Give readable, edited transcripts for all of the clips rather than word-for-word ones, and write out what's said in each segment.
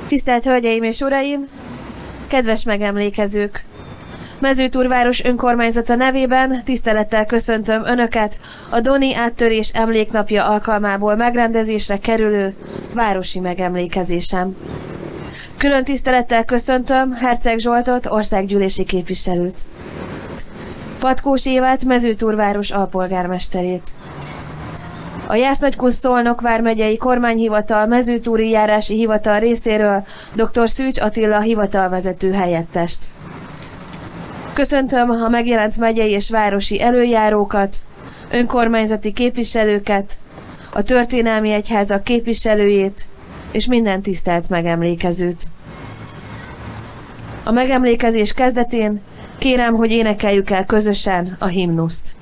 Tisztelt Hölgyeim és Uraim! Kedves megemlékezők! Mezőtúrváros önkormányzata nevében tisztelettel köszöntöm Önöket a Doni áttörés emléknapja alkalmából megrendezésre kerülő városi megemlékezésem. Külön tisztelettel köszöntöm Herceg Zsoltot, országgyűlési képviselőt, Patkós Évát, Mezőtúrváros alpolgármesterét, a Jász-Nagykun-Szolnok vármegyei kormányhivatal mezőtúri járási hivatal részéről dr. Szűcs Attila hivatalvezető helyettest. Köszöntöm a megjelent megyei és városi előjárókat, önkormányzati képviselőket, a történelmi egyházak képviselőjét és minden tisztelt megemlékezőt. A megemlékezés kezdetén kérem, hogy énekeljük el közösen a himnuszt.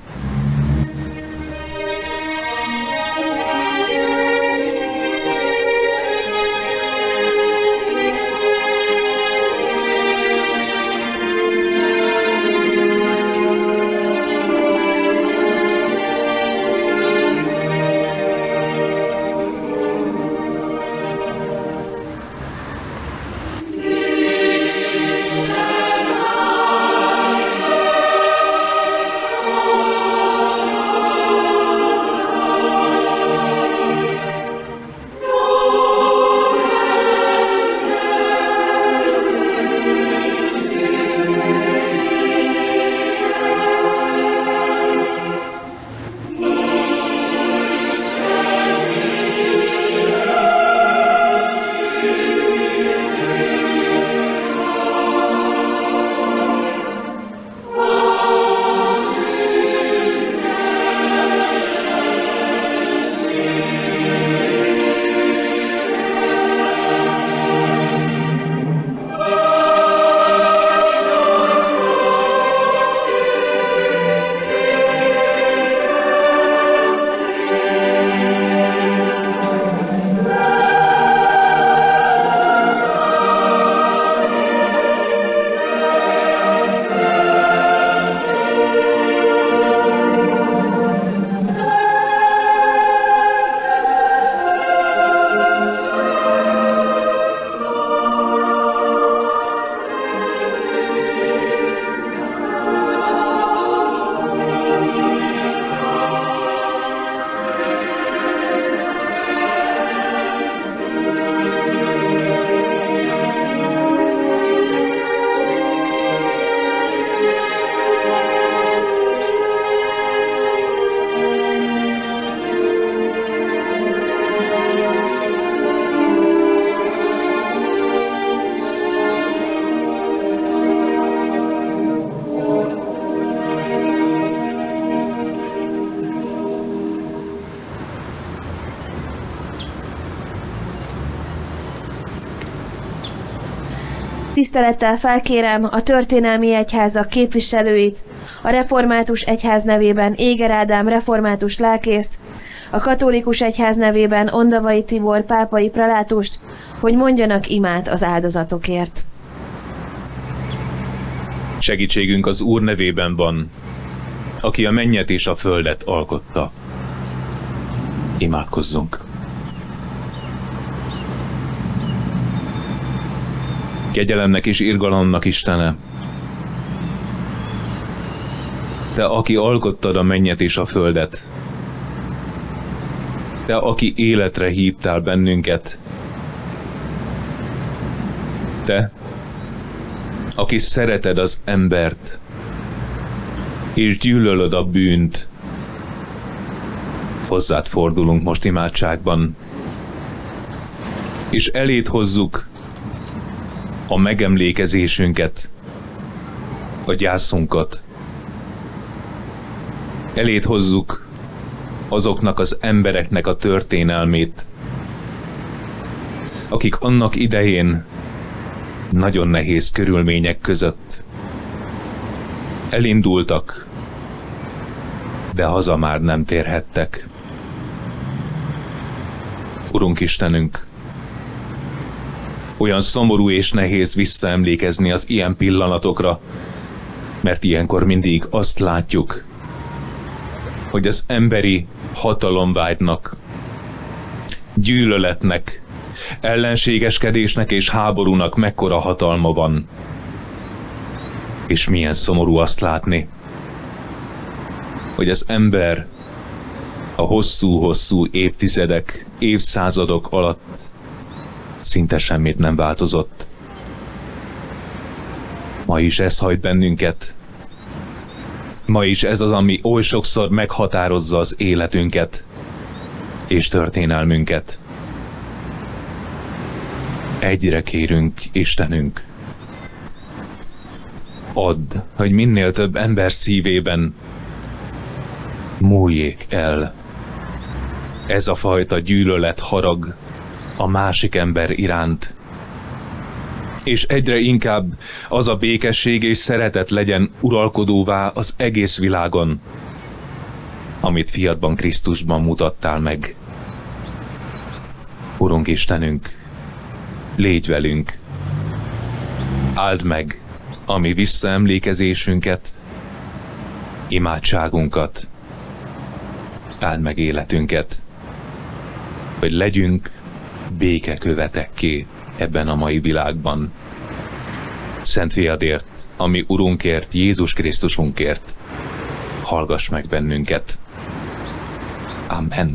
Tisztelettel felkérem a történelmi egyházak képviselőit, a református egyház nevében Éger Ádám református lelkészt, a katolikus egyház nevében Ondavai Tibor pápai prelátust, hogy mondjanak imát az áldozatokért. Segítségünk az Úr nevében van, aki a mennyet és a földet alkotta. Imádkozzunk! Kegyelemnek és irgalomnak Istene, Te, aki alkottad a mennyet és a földet, Te, aki életre hívtál bennünket, Te, aki szereted az embert, és gyűlölöd a bűnt, hozzád fordulunk most imádságban, és eléd hozzuk a megemlékezésünket, a gyászunkat. Eléd hozzuk azoknak az embereknek a történelmét, akik annak idején nagyon nehéz körülmények között elindultak, de haza már nem térhettek. Urunk Istenünk, olyan szomorú és nehéz visszaemlékezni az ilyen pillanatokra, mert ilyenkor mindig azt látjuk, hogy az emberi hatalomvágynak, gyűlöletnek, ellenségeskedésnek és háborúnak mekkora hatalma van. És milyen szomorú azt látni, hogy az ember a hosszú-hosszú évtizedek, évszázadok alatt szinte semmit nem változott. Ma is ez hajt bennünket. Ma is ez az, ami oly sokszor meghatározza az életünket és történelmünket. Egyre kérünk, Istenünk, add, hogy minél több ember szívében múljék el ez a fajta gyűlölet, harag a másik ember iránt, és egyre inkább az a békesség és szeretet legyen uralkodóvá az egész világon, amit fiadban Krisztusban mutattál meg. Urunk Istenünk, légy velünk, áld meg a mi visszaemlékezésünket, imádságunkat, áld meg életünket, hogy legyünk békekövetekké ebben a mai világban. Szent fiadért, ami Urunkért, Jézus Krisztusunkért, hallgass meg bennünket. Amen.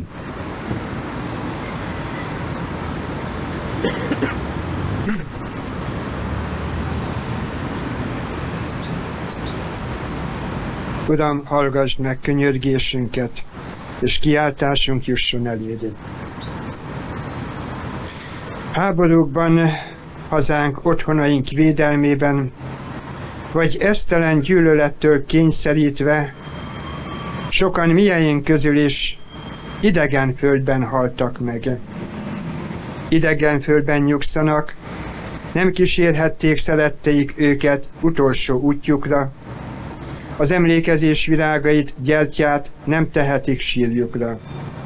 Uram, hallgassd meg könyörgésünket, és kiáltásunk jusson eléd. Háborúkban, hazánk, otthonaink védelmében, vagy esztelen gyűlölettől kényszerítve, sokan mieink közül is idegen földben haltak meg. Idegen földben nyugszanak, nem kísérhették szeretteik őket utolsó útjukra, az emlékezés virágait, gyertyát nem tehetik sírjukra.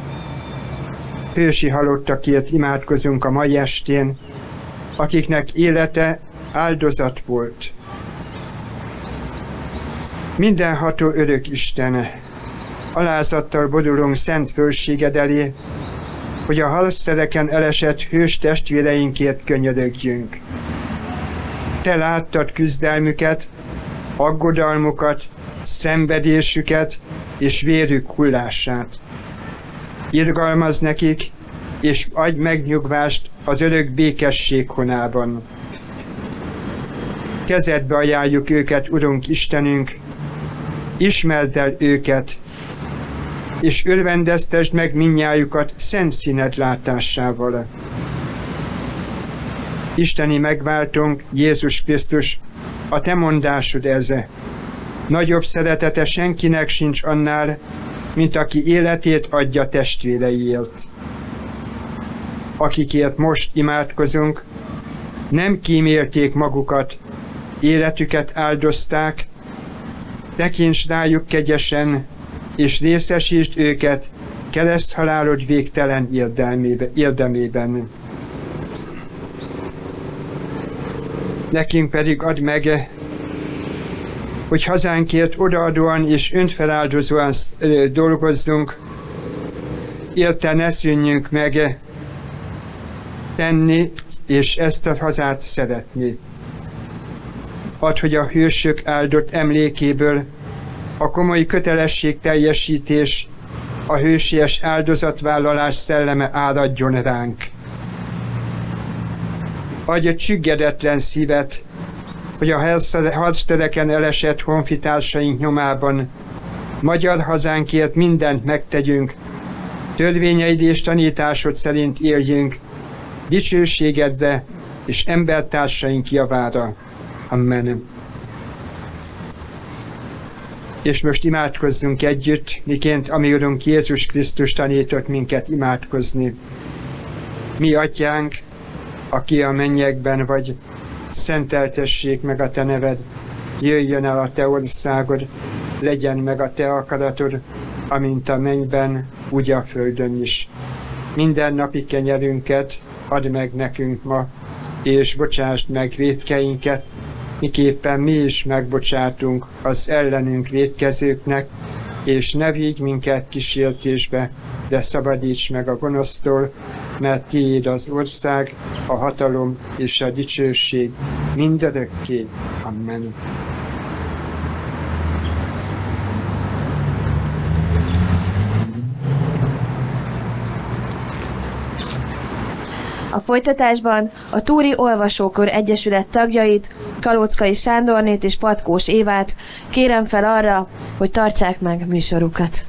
Hősi halottakért imádkozunk a mai estén, akiknek élete áldozat volt. Mindenható örök Isten, alázattal borulunk szent fölséged elé, hogy a harctereken elesett hős testvéreinkért könyörögjünk. Te láttad küzdelmüket, aggodalmukat, szenvedésüket és vérük hullását. Irgalmazz nekik, és adj megnyugvást az örök békesség honában. Kezedbe ajánljuk őket, Urunk Istenünk, ismerd el őket, és örvendeztesd meg mindnyájukat szent színed látásával. Isteni megváltónk, Jézus Krisztus, a te mondásod ez. Nagyobb szeretete senkinek sincs annál, mint aki életét adja testvéreiért. Akikért most imádkozunk, nem kímélték magukat, életüket áldozták, tekints rájuk kegyesen, és részesítsd őket kereszthalálod végtelen érdemében. Nekünk pedig add meg, hogy hazánkért odaadóan és önfeláldozóan dolgozzunk, érte ne szűnjünk meg tenni, és ezt a hazát szeretni. Add, hogy a hősök áldott emlékéből a komoly kötelességteljesítés, a hősies áldozatvállalás szelleme áradjon ránk. Adj egy csüggedetlen szívet, hogy a harctereken elesett honfitársaink nyomában magyar hazánkért mindent megtegyünk, törvényeid és tanításod szerint éljünk, dicsőségedre és embertársaink javára. Amen. És most imádkozzunk együtt, miként ami Urunk Jézus Krisztus tanított minket imádkozni. Mi Atyánk, aki a mennyekben vagy, szenteltessék meg a te neved, jöjjön el a te országod, legyen meg a te akaratod, amint a mennyben, úgy a földön is. Minden napi kenyerünket add meg nekünk ma, és bocsásd meg vétkeinket, miképpen mi is megbocsátunk az ellenünk vétkezőknek, és ne vigy minket kísértésbe, de szabadíts meg a gonosztól, mert tiéd az ország, a hatalom és a dicsőség mindörökké. Amen. A folytatásban a Túri Olvasókör Egyesület tagjait, Kalóczkai Sándornét és Patkós Évát kérem fel arra, hogy tartsák meg műsorukat.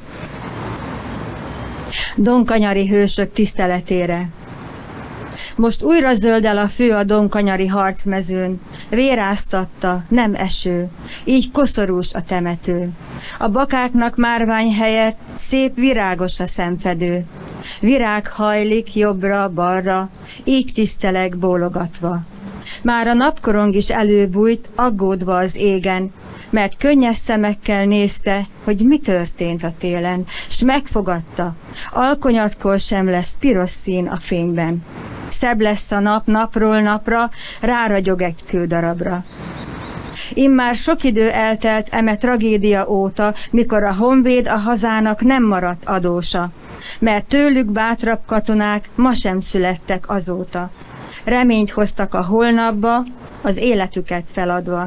Donkanyari hősök tiszteletére. Most újra zöldel a fő a donkanyari harcmezőn, véráztatta, nem eső, így koszorús a temető. A bakáknak márvány helyett szép virágos a szemfedő. Virág hajlik jobbra-balra, így tiszteleg bólogatva. Már a napkorong is előbújt, aggódva az égen, mert könnyes szemekkel nézte, hogy mi történt a télen, s megfogadta, alkonyatkor sem lesz piros szín a fényben. Szebb lesz a nap napról napra, ráragyog egy kődarabra. Immár sok idő eltelt eme tragédia óta, mikor a honvéd a hazának nem maradt adósa, mert tőlük bátrabb katonák ma sem születtek azóta. Reményt hoztak a holnapba, az életüket feladva.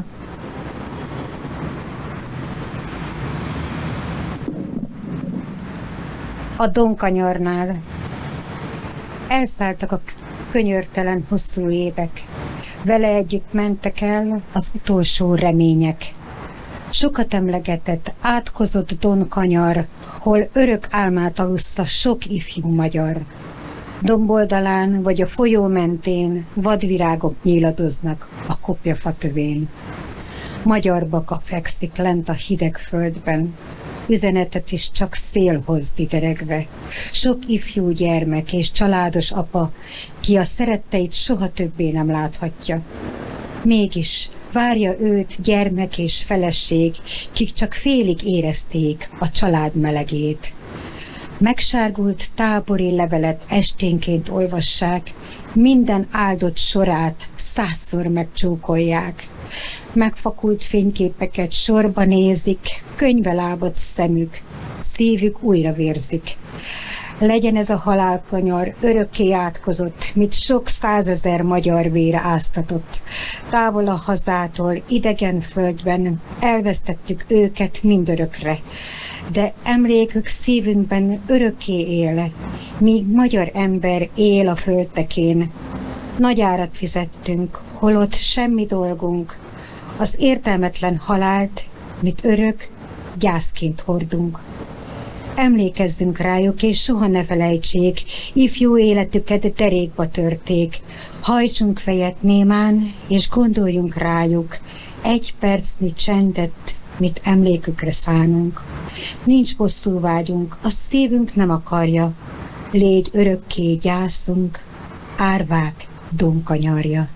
A Donkanyarnál elszálltak a könyörtelen hosszú évek. Vele együtt mentek el az utolsó remények. Sokat emlegetett, átkozott Donkanyar, hol örök álmát alussza sok ifjú magyar. Domboldalán vagy a folyó mentén vadvirágok nyíladoznak a kopjafa tövén. Magyar baka fekszik lent a hideg földben, üzenetet is csak szél hoz dideregve. Sok ifjú gyermek és családos apa, ki a szeretteit soha többé nem láthatja. Mégis várja őt gyermek és feleség, kik csak félig érezték a család melegét. Megsárgult tábori levelet esténként olvassák, minden áldott sorát 100-szor megcsókolják. Megfakult fényképeket sorba nézik, könyvbe lábadt szemük, szívük újra vérzik. Legyen ez a halálkanyar örökké átkozott, mit sok 100 000 magyar vére áztatott. Távol a hazától, idegen földben elvesztettük őket mindörökre, de emlékük szívünkben örökké él, míg magyar ember él a földtekén. Nagy árat fizettünk, holott semmi dolgunk, az értelmetlen halált, mit örök gyászként hordunk. Emlékezzünk rájuk, és soha ne felejtsék, ifjú életüket derékba törték. Hajtsunk fejet némán, és gondoljunk rájuk, egy percnyi csendet, mit emlékükre szánunk. Nincs bosszúvágyunk, a szívünk nem akarja, légy örökké gyászunk, árvák Donkanyarja.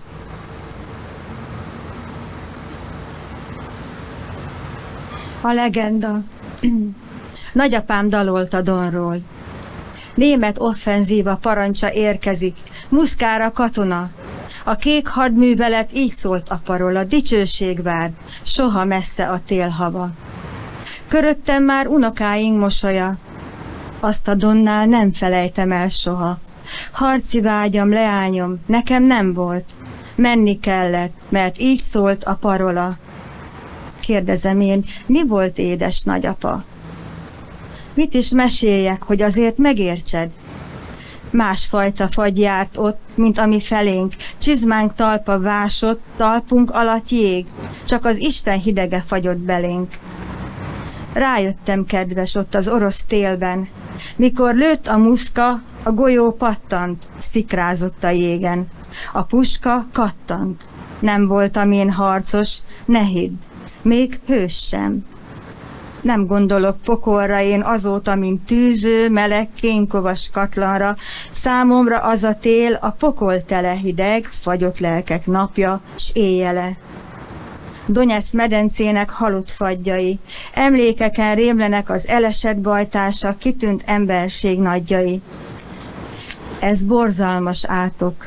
A legenda. Nagyapám dalolt a Donról. Német offenzíva parancsa érkezik, Muszkára katona. A kék hadművelet így szólt aparól, a dicsőség vár, soha messze a télhava. Köröttem már unokáink mosolya, azt a Donnál nem felejtem el soha. Harci vágyam, leányom, nekem nem volt, menni kellett, mert így szólt a parola. Kérdezem én, mi volt édes nagyapa? Mit is meséljek, hogy azért megértsed? Másfajta fagy járt ott, mint ami felénk, csizmánk talpa vásott, talpunk alatt jég, csak az Isten hidege fagyott belénk. Rájöttem, kedves, ott az orosz télben, mikor lőtt a muszka, a golyó pattant, szikrázott a jégen. A puska kattant. Nem voltam én harcos, ne hidd, még hős sem. Nem gondolok pokolra én azóta, mint tűző, meleg, kénkovas katlanra. Számomra az a tél a pokol tele hideg, fagyott lelkek napja, s éjjele. Donetsz medencének halott fagyjai, emlékeken rémlenek az elesett bajtársak, kitűnt emberség nagyjai. Ez borzalmas átok,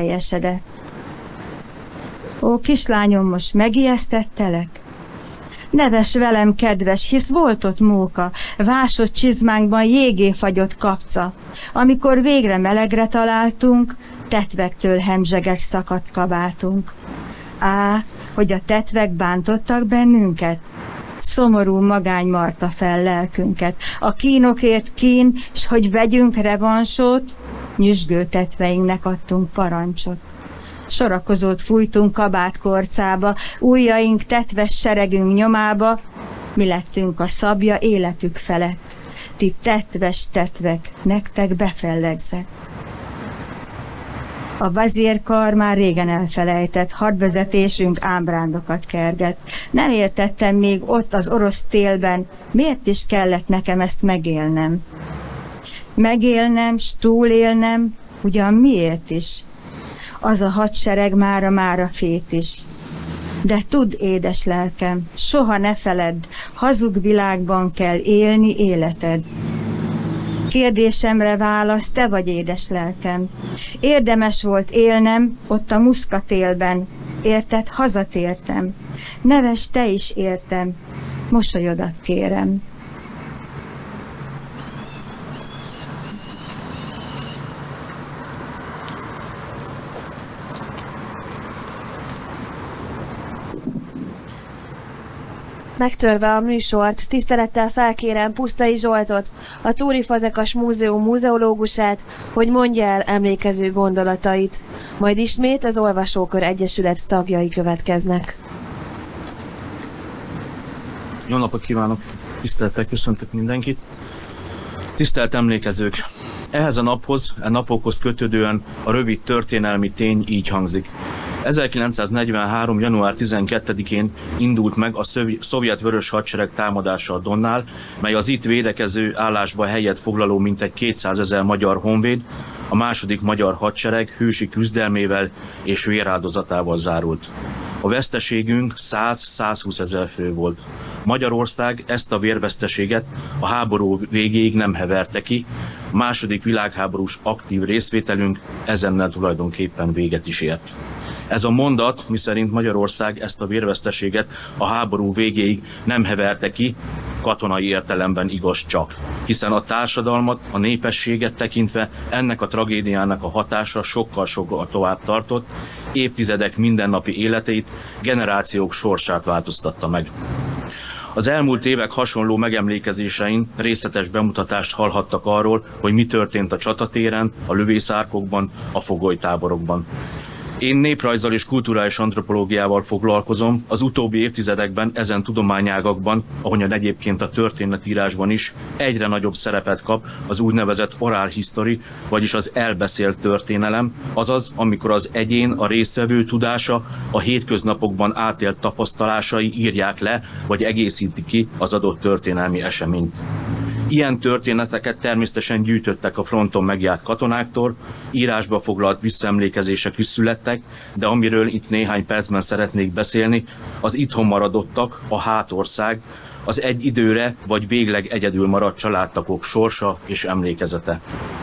beteljesedett. Ó, kislányom, most megijesztettelek? Neves velem, kedves, hisz volt ott móka, vásott csizmánkban jégé fagyott kapca. Amikor végre melegre találtunk, tetvektől hemzsegett szakadt kabátunk. Á, hogy a tetvek bántottak bennünket? Szomorú magány marta fel lelkünket. A kínokért kín, s hogy vegyünk revansot, nyüzsgő tetveinknek adtunk parancsot. Sorakozót fújtunk kabátkorcába, ujjaink tetves seregünk nyomába, mi lettünk a szabja életük felett. Ti tetves tetvek, nektek befellegzett. A vezérkar már régen elfelejtett, hadvezetésünk ámbrándokat kerget. Nem értettem még ott az orosz télben, miért is kellett nekem ezt megélnem. Megélnem, s túlélnem, ugyan miért is? Az a hadsereg mára fét is. De tudd, édes lelkem, soha ne feledd, hazug világban kell élni életed. Kérdésemre válasz, te vagy, édes lelkem. Érdemes volt élnem ott a muszkatélben, érted, hazatértem. Neves, te is értem, mosolyodat kérem. Megtörve a műsort, tisztelettel felkérem Pusztai Zsoltot, a Túri Fazekas Múzeum múzeológusát, hogy mondja el emlékező gondolatait. Majd ismét az Olvasókör Egyesület tagjai következnek. Jó napot kívánok! Tisztelettel köszöntök mindenkit! Tisztelt emlékezők! Ehhez a naphoz, napokhoz kötődően a rövid történelmi tény így hangzik. 1943. január 12-én indult meg a szovjet vörös hadsereg támadása a Donnál, mely az itt védekező állásba helyet foglaló mintegy 200 000 magyar honvéd, a második magyar hadsereg hősi küzdelmével és véráldozatával zárult. A veszteségünk 100-120 000 fő volt. Magyarország ezt a vérveszteséget a háború végéig nem heverte ki, a második világháborús aktív részvételünk ezennel tulajdonképpen véget is ért. Ez a mondat, miszerint Magyarország ezt a vérveszteséget a háború végéig nem heverte ki, katonai értelemben igaz csak. Hiszen a társadalmat, a népességet tekintve ennek a tragédiának a hatása sokkal tovább tartott, évtizedek mindennapi életét, generációk sorsát változtatta meg. Az elmúlt évek hasonló megemlékezésein részletes bemutatást hallhattak arról, hogy mi történt a csatatéren, a lövészárkokban, a fogolytáborokban. Én néprajzzal és kulturális antropológiával foglalkozom, az utóbbi évtizedekben ezen tudományágakban, ahogyan egyébként a történetírásban is, egyre nagyobb szerepet kap az úgynevezett oral history, vagyis az elbeszélt történelem, azaz amikor az egyén, a résztvevő tudása, a hétköznapokban átélt tapasztalásai írják le, vagy egészítik ki az adott történelmi eseményt. Ilyen történeteket természetesen gyűjtöttek a fronton megjárt katonáktól, írásba foglalt visszaemlékezések is születtek, de amiről itt néhány percben szeretnék beszélni, az itthon maradottak, a hátország, az egy időre vagy végleg egyedül maradt családtagok sorsa és emlékezete.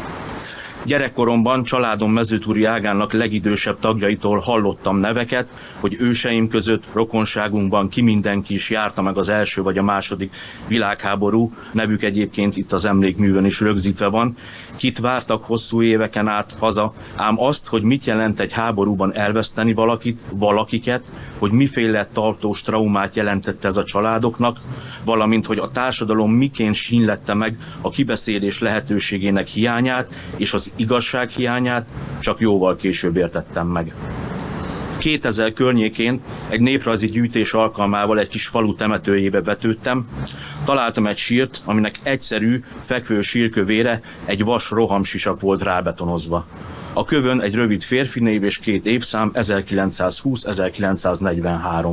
Gyerekkoromban családom mezőtúri ágának legidősebb tagjaitól hallottam neveket, hogy őseim között, rokonságunkban ki mindenki is járta meg az első vagy a második világháború, nevük egyébként itt az emlékművön is rögzítve van, kit vártak hosszú éveken át haza, ám azt, hogy mit jelent egy háborúban elveszteni valakit, valakiket, hogy miféle tartós traumát jelentett ez a családoknak, valamint, hogy a társadalom miként sínlette meg a kibeszélés lehetőségének hiányát és az igazság hiányát, csak jóval később értettem meg. 2000 környékén egy néprajzi gyűjtés alkalmával egy kis falu temetőjébe betődtem, találtam egy sírt, aminek egyszerű, fekvő sírkövére egy vas rohamsisak volt rábetonozva. A kövön egy rövid férfinév és 2 évszám 1920-1943.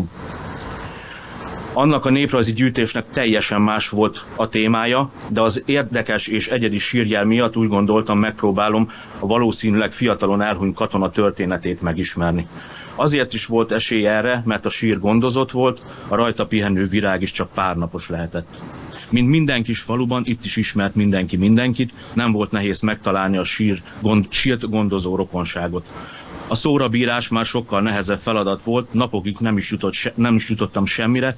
Annak a néprajzi gyűjtésnek teljesen más volt a témája, de az érdekes és egyedi sírjel miatt úgy gondoltam, megpróbálom a valószínűleg fiatalon elhunyt katona történetét megismerni. Azért is volt esély erre, mert a sír gondozott volt, a rajta pihenő virág is csak pár napos lehetett. Mint minden kis faluban, itt is ismert mindenki mindenkit, nem volt nehéz megtalálni a sírt gondozó rokonságot. A szórabírás már sokkal nehezebb feladat volt, napokig nem is jutottam semmire,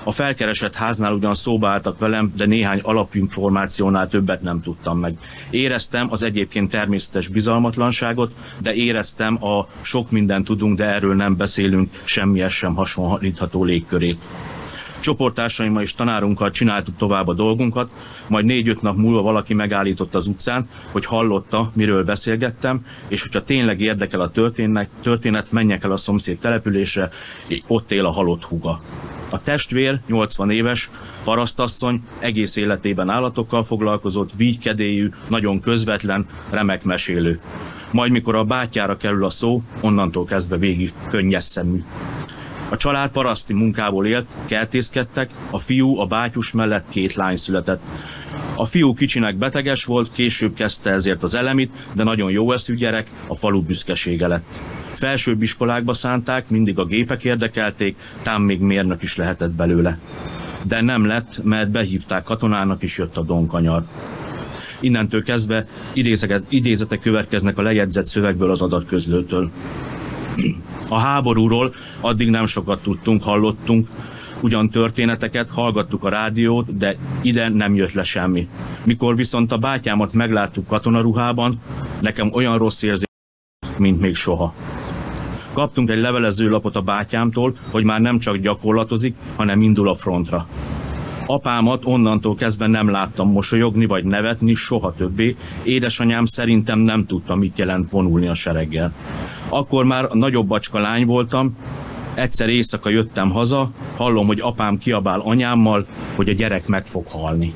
A felkeresett háznál ugyan szóba álltak velem, de néhány alapinformációnál többet nem tudtam meg. Éreztem az egyébként természetes bizalmatlanságot, de éreztem a sok mindent tudunk, de erről nem beszélünk, semmihez sem hasonlítható légkörét. Csoporttársaimmal és tanárunkkal csináltuk tovább a dolgunkat, majd 4-5 nap múlva valaki megállított az utcán, hogy hallotta, miről beszélgettem, és hogyha tényleg érdekel a történet, menjek el a szomszéd településre, ott él a halott húga. A testvér, 80 éves, parasztasszony, egész életében állatokkal foglalkozott, vígykedélyű, nagyon közvetlen, remek mesélő. Majd mikor a bátyjára kerül a szó, onnantól kezdve végig könnyes szemű. A család paraszti munkából élt, kertészkedtek, a fiú a bátyus mellett 2 lány született. A fiú kicsinek beteges volt, később kezdte ezért az elemit, de nagyon jó eszű gyerek, a falu büszkesége lett. Felsőbb iskolákba szánták, mindig a gépek érdekelték, tám még mérnök is lehetett belőle. De nem lett, mert behívták katonának, és jött a donkanyar. Innentől kezdve idézetek következnek a lejegyzett szövegből az adatközlőtől. A háborúról addig nem sokat tudtunk, hallottunk, ugyan történeteket, hallgattuk a rádiót, de ide nem jött le semmi. Mikor viszont a bátyámat megláttuk katonaruhában, nekem olyan rossz érzés, mint még soha. Kaptunk egy levelezőlapot a bátyámtól, hogy már nem csak gyakorlatozik, hanem indul a frontra. Apámat onnantól kezdve nem láttam mosolyogni vagy nevetni soha többé, édesanyám szerintem nem tudta, mit jelent vonulni a sereggel. Akkor már nagyobb bacska lány voltam, egyszer éjszaka jöttem haza, hallom, hogy apám kiabál anyámmal, hogy a gyerek meg fog halni.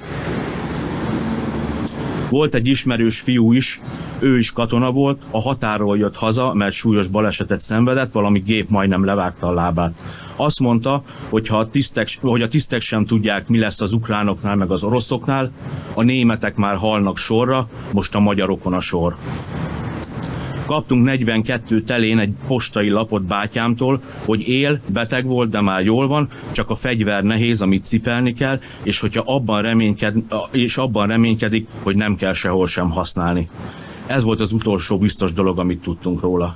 Volt egy ismerős fiú is, ő is katona volt, a határról jött haza, mert súlyos balesetet szenvedett, valami gép majdnem levágta a lábát. Azt mondta, hogy a tisztek sem tudják, mi lesz az ukránoknál meg az oroszoknál, a németek már halnak sorra, most a magyarokon a sor. Kaptunk 42 telén egy postai lapot bátyámtól, hogy él, beteg volt, de már jól van, csak a fegyver nehéz, amit cipelni kell, és hogyha abban reménykedik, hogy nem kell sehol sem használni. Ez volt az utolsó biztos dolog, amit tudtunk róla.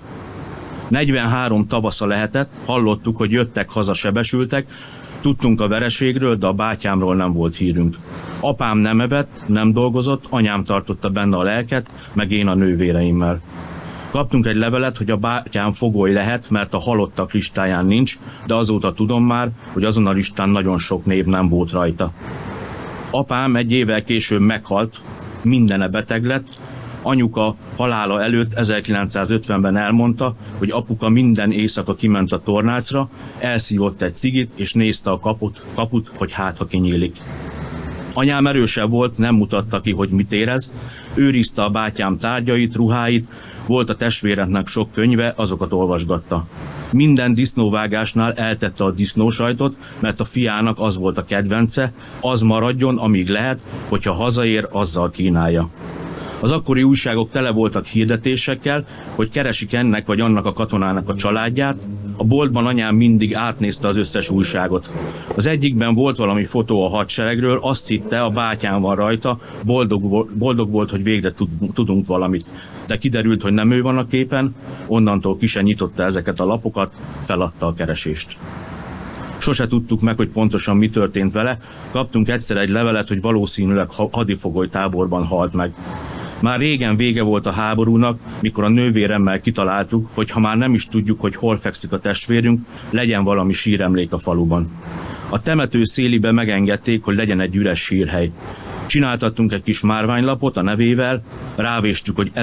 43 tavasza lehetett, hallottuk, hogy jöttek haza sebesültek, tudtunk a vereségről, de a bátyámról nem volt hírünk. Apám nem evett, nem dolgozott, anyám tartotta benne a lelket, meg én a nővéreimmel. Kaptunk egy levelet, hogy a bátyám fogoly lehet, mert a halottak listáján nincs, de azóta tudom már, hogy azon a listán nagyon sok név nem volt rajta. Apám egy évvel később meghalt, mindene beteg lett. Anyuka halála előtt 1950-ben elmondta, hogy apuka minden éjszaka kiment a tornácra, elszívott egy cigit, és nézte a kaput, hogy hát ha kinyílik. Anyám erősebb volt, nem mutatta ki, hogy mit érez, őrizte a bátyám tárgyait, ruháit, volt a testvéremnek sok könyve, azokat olvasgatta. Minden disznóvágásnál eltette a disznósajtot, mert a fiának az volt a kedvence, az maradjon, amíg lehet, hogyha hazaér, azzal kínálja. Az akkori újságok tele voltak hirdetésekkel, hogy keresik ennek vagy annak a katonának a családját. A boltban anyám mindig átnézte az összes újságot. Az egyikben volt valami fotó a hadseregről, azt hitte, a bátyám van rajta, boldog volt, hogy végre tudunk valamit. De kiderült, hogy nem ő van a képen, onnantól ki sem nyitotta ezeket a lapokat, feladta a keresést. Sose tudtuk meg, hogy pontosan mi történt vele, kaptunk egyszer egy levelet, hogy valószínűleg hadifogoly táborban halt meg. Már régen vége volt a háborúnak, mikor a nővéremmel kitaláltuk, hogy ha már nem is tudjuk, hogy hol fekszik a testvérünk, legyen valami síremlék a faluban. A temető szélibe megengedték, hogy legyen egy üres sírhely. Csináltattunk egy kis márványlapot a nevével, rávéstük, hogy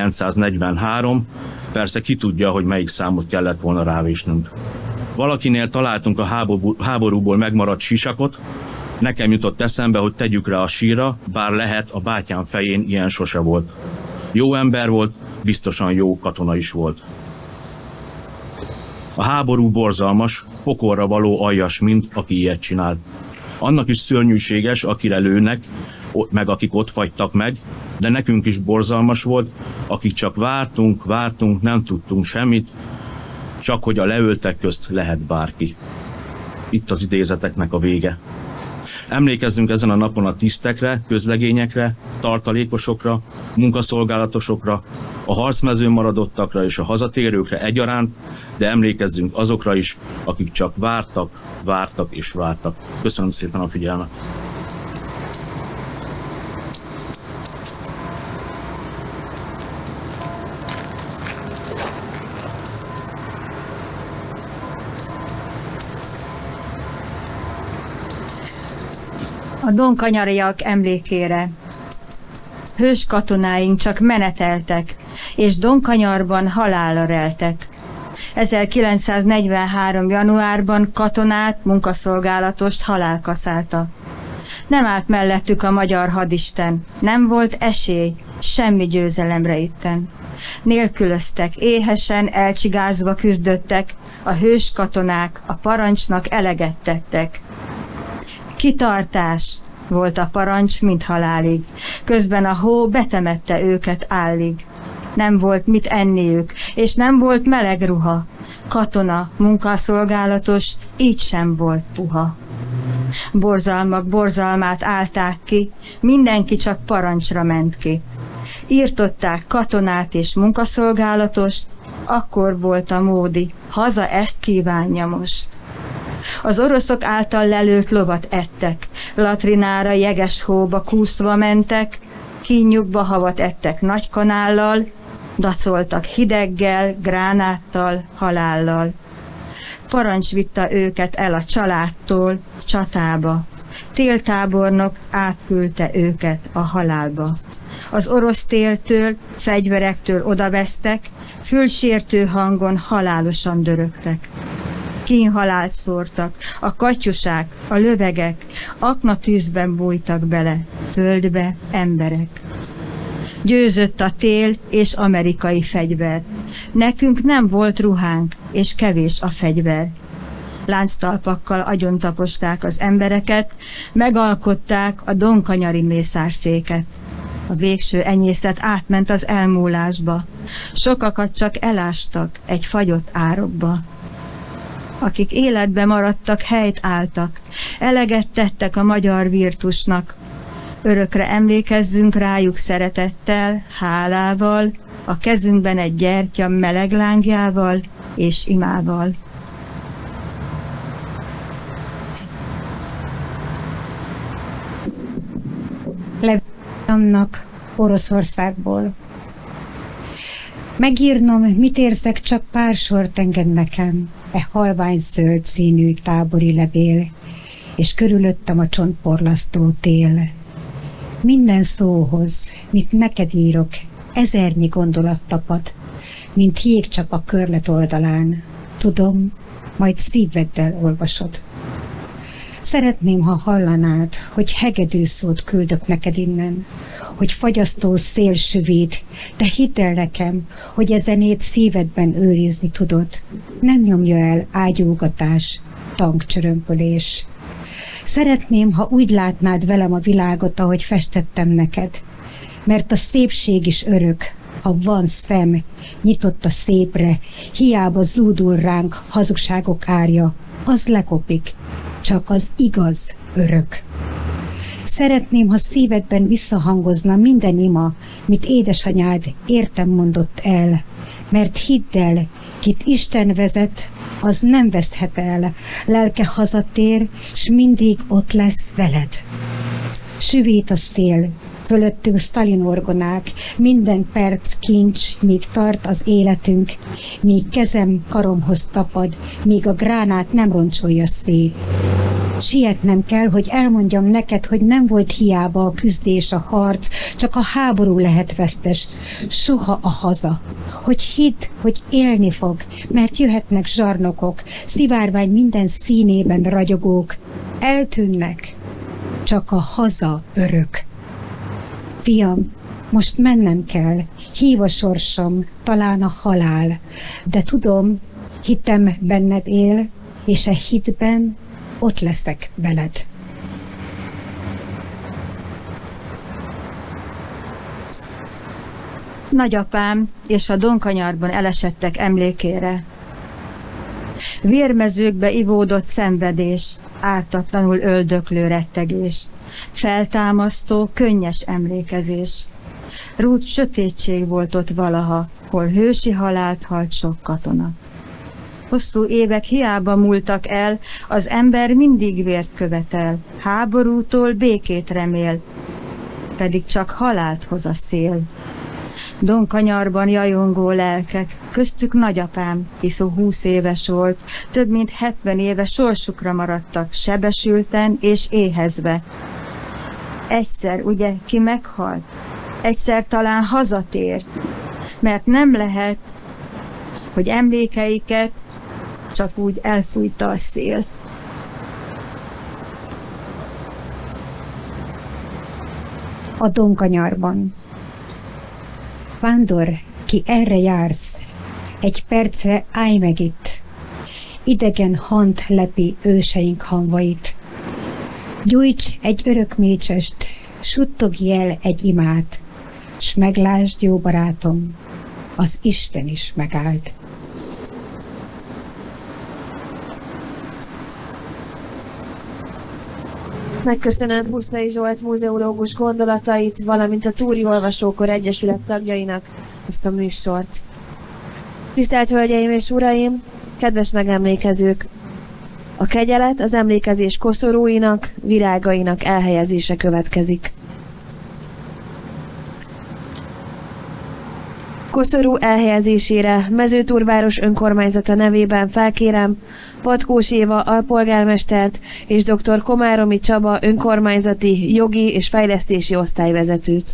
1943, persze ki tudja, hogy melyik számot kellett volna rávésnünk. Valakinél találtunk a háborúból megmaradt sisakot, nekem jutott eszembe, hogy tegyük rá a sírra, bár lehet, a bátyám fején ilyen sose volt. Jó ember volt, biztosan jó katona is volt. A háború borzalmas, pokolra való aljas mind, aki ilyet csinál. Annak is szörnyűséges, akire lőnek, meg akik ott fagytak meg, de nekünk is borzalmas volt, akik csak vártunk, nem tudtunk semmit, csak hogy a leöltek közt lehet bárki. Itt az idézeteknek a vége. Emlékezzünk ezen a napon a tisztekre, közlegényekre, tartalékosokra, munkaszolgálatosokra, a harcmezőn maradottakra és a hazatérőkre egyaránt, de emlékezzünk azokra is, akik csak vártak és vártak. Köszönöm szépen a figyelmet! A donkanyariak emlékére. Hős katonáink csak meneteltek, és Donkanyarban halálra reltek. 1943. januárban katonát, munkaszolgálatost halál kaszálta. Nem állt mellettük a magyar hadisten, nem volt esély, semmi győzelemre itten. Nélkülöztek, éhesen, elcsigázva küzdöttek, a hős katonák a parancsnak eleget tettek. Kitartás volt a parancs, mint halálig, közben a hó betemette őket állig. Nem volt mit enniük, és nem volt meleg ruha. Katona, munkaszolgálatos, így sem volt puha. Borzalmak borzalmát állták ki, mindenki csak parancsra ment ki. Írtották katonát és munkaszolgálatos, akkor volt a módi, haza ezt kívánja most. Az oroszok által lelőtt lovat ettek, latrinára jeges hóba kúszva mentek, kínjukba havat ettek nagy kanállal, dacoltak hideggel, gránáttal, halállal. Parancs vitte őket el a családtól, csatába. Téltábornok átküldte őket a halálba. Az orosz téltől, fegyverektől odavesztek, fülsértő hangon halálosan dörögtek. Kínhalált szórtak, a katyusák, a lövegek, aknatűzben bújtak bele, földbe emberek. Győzött a tél és amerikai fegyver. Nekünk nem volt ruhánk, és kevés a fegyver. Lánctalpakkal agyontaposták az embereket, megalkották a donkanyari mészárszéket. A végső enyészet átment az elmúlásba. Sokakat csak elástak egy fagyott árokba. Akik életbe maradtak, helyt álltak, eleget tettek a magyar virtusnak. Örökre emlékezzünk rájuk szeretettel, hálával, a kezünkben egy gyertya meleg lángjával és imával. Levélemnak Oroszországból. Megírnom, mit érzek, csak pár sort enged nekem, halványzöld színű tábori levél, és körülöttem a csontporlasztó tél. Minden szóhoz, mit neked írok, ezernyi gondolat tapad, mint jégcsap a körlet oldalán. Tudom, majd szíveddel olvasod. Szeretném, ha hallanád, hogy hegedű szót küldök neked innen, hogy fagyasztó szél süvít, de hidd el nekem, hogy e zenét szívedben őrizni tudod. Nem nyomja el ágyúgatás, tankcsörömpölés. Szeretném, ha úgy látnád velem a világot, ahogy festettem neked, mert a szépség is örök, ha van szem, nyitott a szépre, hiába zúdul ránk hazugságok árja, az lekopik, csak az igaz örök. Szeretném, ha szívedben visszahangozna minden ima, mit édesanyád értem mondott el, mert hidd el, kit Isten vezet, az nem veszhet el, lelke hazatér, s mindig ott lesz veled. Süvít a szél, fölöttünk Sztalin orgonák, minden perc kincs, míg tart az életünk, míg kezem karomhoz tapad, míg a gránát nem roncsolja szét. Sietnem kell, hogy elmondjam neked, hogy nem volt hiába a küzdés, a harc, csak a háború lehet vesztes, soha a haza. Hogy hidd, hogy élni fog, mert jöhetnek zsarnokok, szivárvány minden színében ragyogók, eltűnnek, csak a haza örök. Fiam, most mennem kell, hív a sorsom, talán a halál, de tudom, hitem benned él, és e hitben ott leszek veled. Nagyapám és a Donkanyarban elesettek emlékére. Vérmezőkbe ivódott szenvedés, ártatlanul öldöklő rettegés, feltámasztó, könnyes emlékezés. Rút sötétség volt ott valaha, hol hősi halált halt sok katona. Hosszú évek hiába múltak el, az ember mindig vért követel, háborútól békét remél, pedig csak halált hoz a szél. Donkanyarban jajongó lelkek, köztük nagyapám, hisz 20 éves volt, több mint 70 éve sorsukra maradtak, sebesülten és éhezve. Egyszer ugye ki meghalt, egyszer talán hazatér, mert nem lehet, hogy emlékeiket csak úgy elfújta a szél. A Donkanyarban. Vándor, ki erre jársz, egy percre állj meg itt. Idegen hant lepi őseink hamvait. Gyújts egy örök mécsest, suttogj el egy imát, s meglásd, jó barátom, az Isten is megállt. Megköszönöm Pusztai Zsolt múzeológus gondolatait, valamint a Túri Olvasókor Egyesület tagjainak ezt a műsort. Tisztelt Hölgyeim és Uraim, kedves megemlékezők! A kegyelet az emlékezés koszorúinak, virágainak elhelyezése következik. Koszorú elhelyezésére Mezőtúrváros önkormányzata nevében felkérem Patkós Éva alpolgármestert és dr. Komáromi Csaba önkormányzati jogi és fejlesztési osztályvezetőt.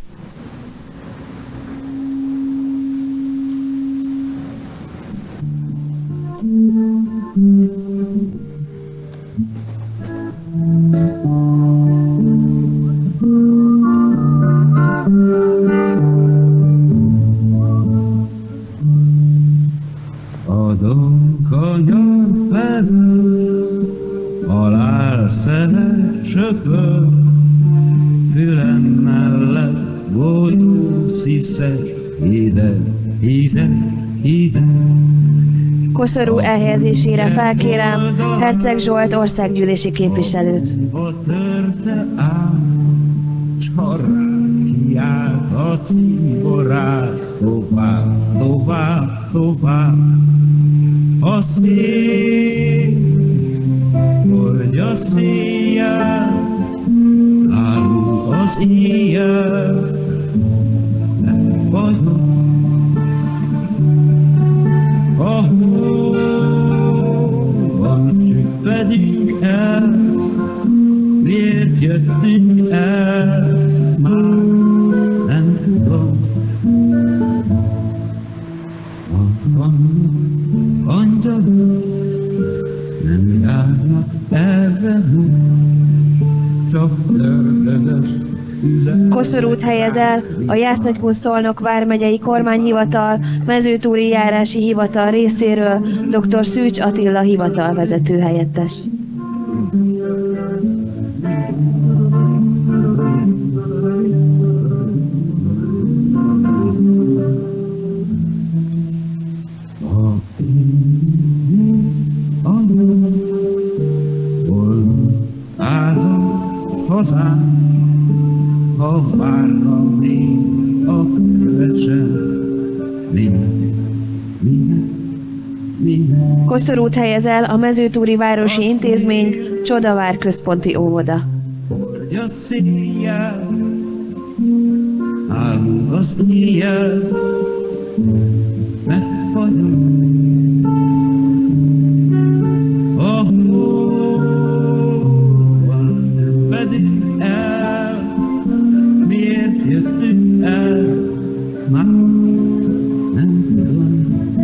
A Donkanyar felől, halálszelet söpör, fülem mellett bolyó sziszeg, ide, ide, ide. Koszorú elhelyezésére felkérem Herceg Zsolt országgyűlési képviselőt. Törte ám, s ha rád kiállt a cimborát, tovább, tovább, tovább. A szél hordja széjjel, nálunk az éjjel, nem vagyok. A hóban süppedünk el, miért jöttünk el, már nem tudom. Angyalok nem járnak erre, csak ördögös üzenet. Koszorút helyez el a Jász-Nagykun-Szolnok vármegyei kormányhivatal, Mezőtúri járási hivatal részéről dr. Szűcs Attila hivatalvezető helyettes. Ha várna még a kövesen, minden. Koszorút helyez el a Mezőtúri Városi Intézmény Csodavár Központi Óvoda. Hordja széjjel, állunk az éjjel, meg vagyunk. A hóban pedig el, miért jöttünk el, már nem tudom.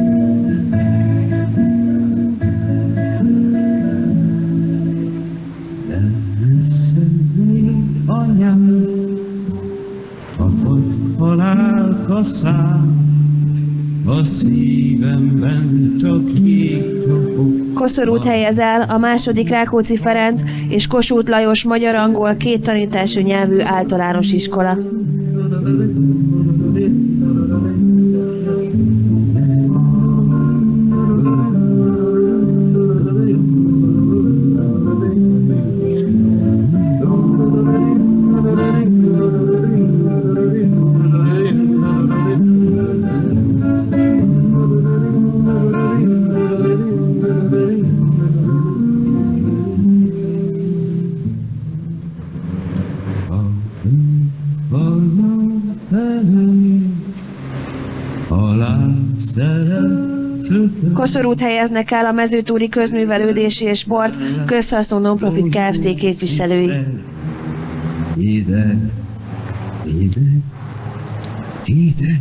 De messze még anyám, a volt halál kaszán, a szívemben csak jégcsapok. Koszorút helyez el a második Rákóczi Ferenc és Kossuth Lajos magyar-angol két tanítású nyelvű általános iskola. Koszorút helyeznek el a Mezőtúri Közművelődési és Sport Közhasznú Nonprofit Kft. Képviselői. Ide, ide, ide.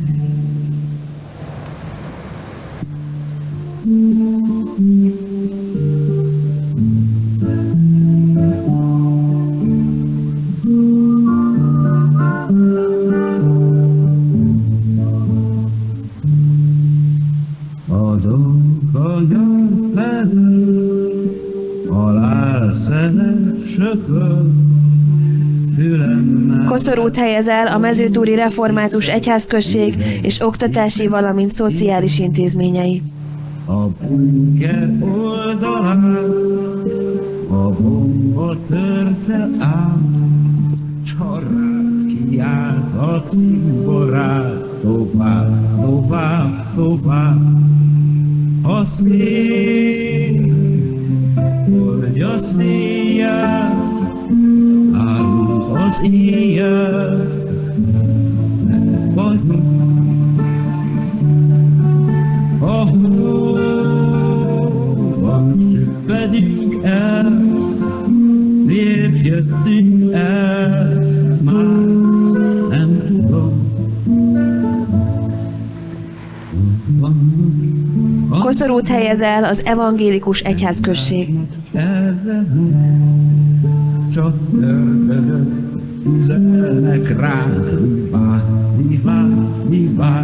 Adok a nyom felől, alá szenet sököl, fülemmel. Koszorút helyez el a Mezőtúri Református Egyházközség és oktatási, valamint szociális intézményei. A bunker oldalán a bomba törte ám, csarrát kiált a cimborát, tovább, tovább, tovább. A szél hordja széjjel, állunk az éjjel, nem vagyunk. A hóban süppedünk el, miért jöttünk el, már nem tudom. Koszorút helyez el az Evangélikus Egyházközség. Csak ördögök üzennek ránk, mi vár.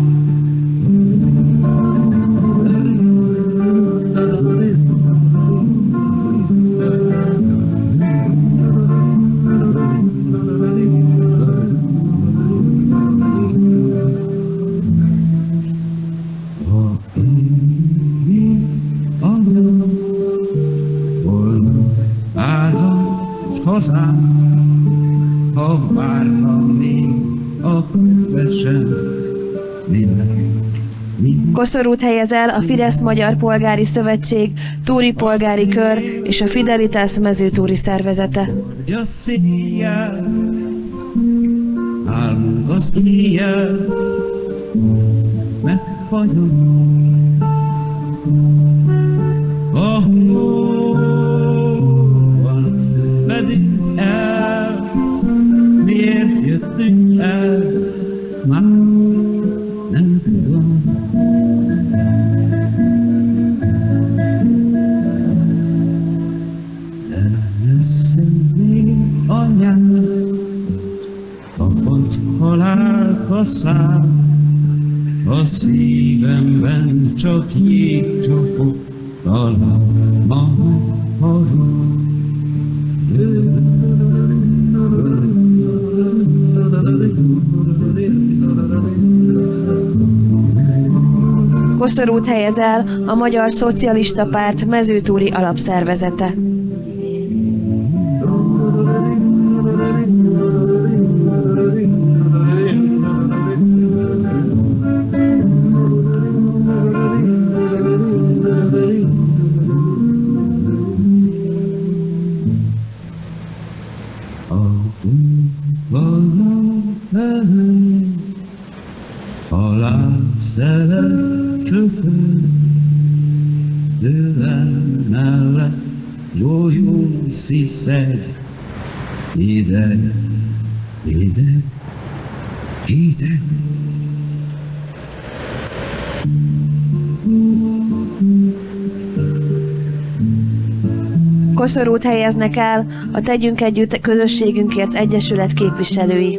Ha várna még a kövesen, Koszorút helyez el a Fidesz Magyar Polgári Szövetség, Túri Polgári Kör és a Fidelitas Mezőtúri Szervezete. Hordja széjjel, állunk az éjjel, megfagyom. A hóban pedig el, miért jöttünk el, már nem tudom. Elveszem még anyám, a font halálkaszán, a szívemben csak jégcsapok, talán majd halom. Koszorút helyez el a Magyar Szocialista Párt Mezőtúri Alapszervezete. Sziszeg, ide, ide, ide. Koszorút helyeznek el a Tegyünk Együtt Közösségünkért Egyesület képviselői.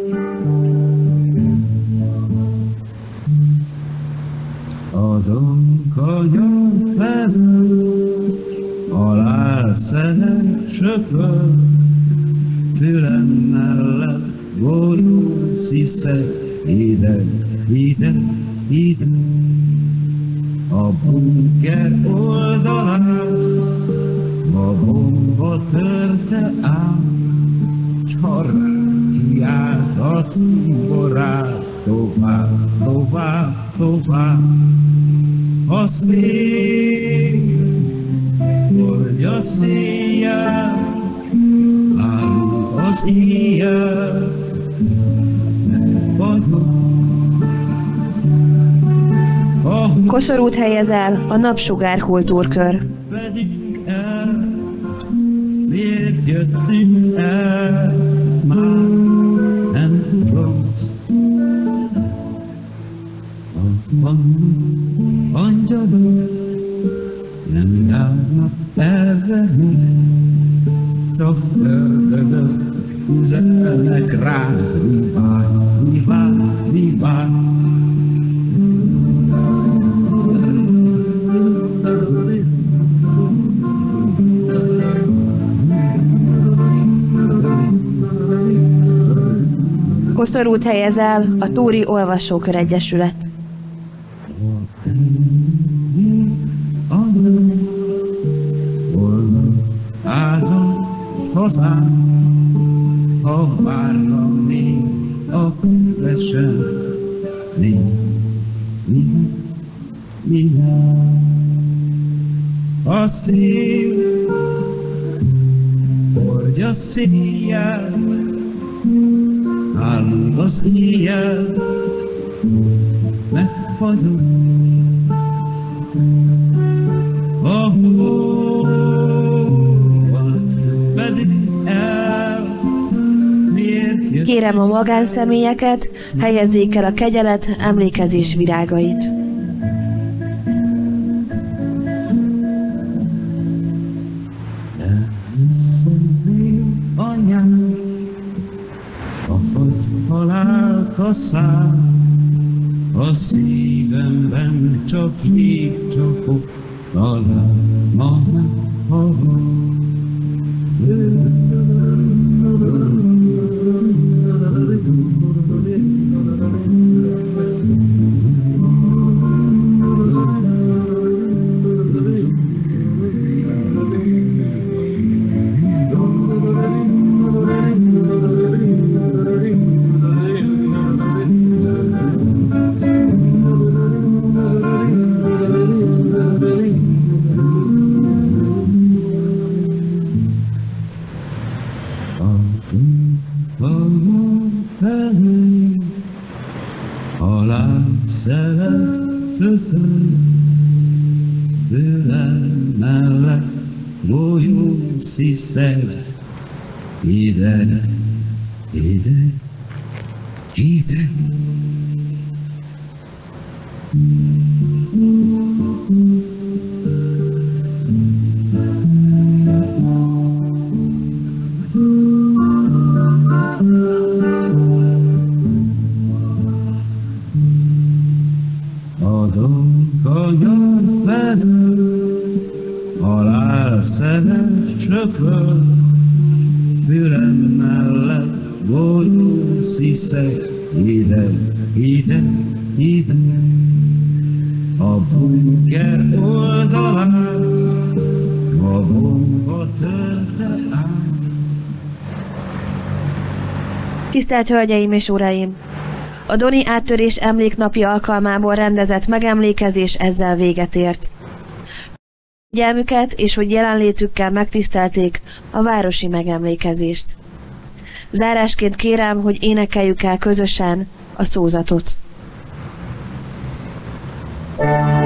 Adunk a nyom felől, alá szenet söpöl, fülem mellett borul sziszeg, ide, ide, ide. A bunker oldalán a bomba törte ám, csarrát kiált a cimborát, tovább, tovább, tovább. A szél hordja széjjel, állunk az éjjel, nem vagyok. A Koszorút helyez el a Napsugár kultúrkör. Pedig el, miért jöttünk el, már nem tudom. Van angyalok, nem járnak elvenni, csak ördögök üzennek ránk, vivá. Koszorút helyez el a Túri Olvasókör Egyesület. Házam, hazám, ha várna még a könyvesen, mi a szél, hordja széjjel, állunk az éjjel, megfagyunk. A hóban pedig el, miért jött? Kérem a magánszemélyeket, helyezzék el a kegyelet emlékezés virágait. Elszólnél anyám, a fagy halálkaszán, a szívemben csak jégcsapok, talán ma nem hallom. Sziszel, ide, ide, ide. Adom kanyar felől, halálszenes söpör, fülem mellett golyó sziszeg, ide, ide, ide. A bunker oldalán a bomba törte át. Tisztelt Hölgyeim és Uraim! A Doni áttörés emléknapja alkalmából rendezett megemlékezés ezzel véget ért. Figyelmüket és hogy jelenlétükkel megtisztelték a városi megemlékezést. Zárásként kérem, hogy énekeljük el közösen a szózatot.